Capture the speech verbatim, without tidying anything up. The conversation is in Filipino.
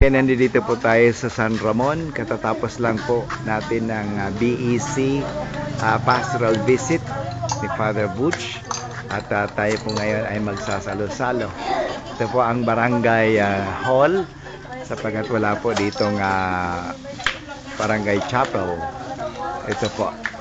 Nandito po tayo sa San Ramon. Katatapos lang po natin ng uh, B E C uh, pastoral visit ni Father Butch. At uh, tayo po ngayon ay magsasalo-salo. Ito po ang barangay uh, hall sapagkat wala po ditong uh, barangay chapel. Ito po.